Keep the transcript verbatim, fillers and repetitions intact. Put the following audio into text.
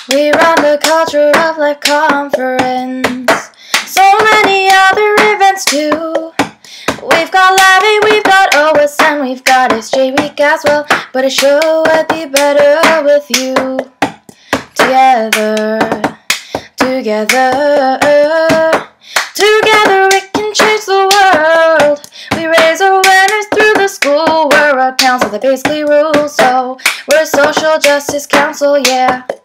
We run the Culture of Life Conference. So many other events too. We've got Labby, we've got O S and we've got S J Week as well. But it sure would be better with you. Together, together, together we can change the world. We raise awareness through the school. We're a council that basically rules. So we're a social justice council, yeah.